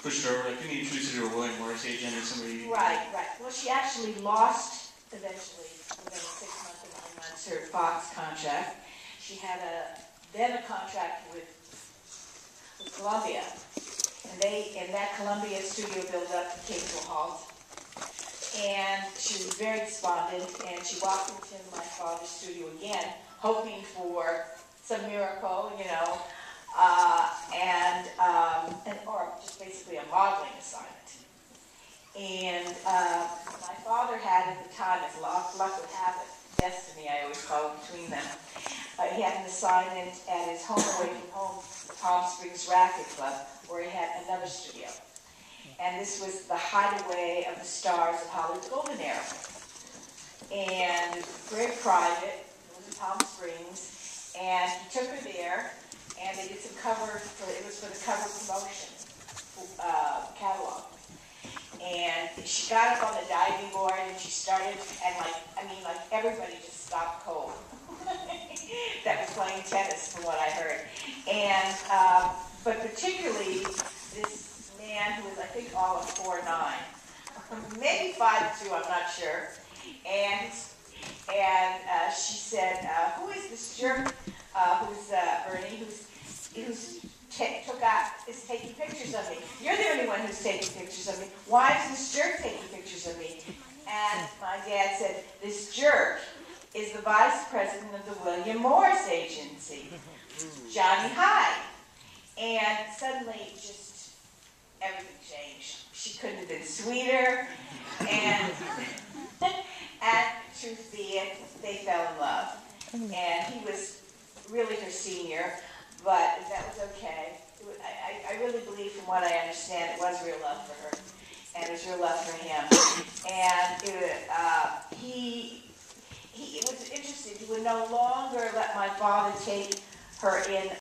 pushed her over, like any Truth or William Morris agent or somebody? Right. Well, she actually lost eventually within 6 months or 9 months her Fox contract. She had then a contract with Columbia, and that Columbia studio built up came to a halt. And she was very despondent, and she walked into my father's studio again, hoping for some miracle, or just basically a modeling assignment. And my father had at the time, as luck would have it, destiny I always call it between them, he had an assignment at his home away from home, Palm Springs Racquet Club, where he had another studio. And this was the hideaway of the stars of Hollywood Golden Era. And very private, it was in Palm Springs, and he took her there, and they did some it was for the cover promotion catalog. And she got up on the diving board, and she started, and like everybody just stopped cold. That was playing tennis, from what I heard. And, but particularly this man who was, I think, all of 4'9", maybe 5'2", I'm not sure. And she said, "Who is this jerk? Who's Bernie? Is taking pictures of me? You're the only one who's taking pictures of me. Why is this jerk taking pictures of me?" And my dad said, "This jerk is the vice president of the William Morris Agency, Johnny Hyde." And suddenly, just everything changed. She couldn't have been sweeter, and truth be it, they fell in love. And he was really her senior, but that was okay. I really believe, from what I understand, it was real love for her, and it was real love for him. And it was interesting. He would no longer let my father take her in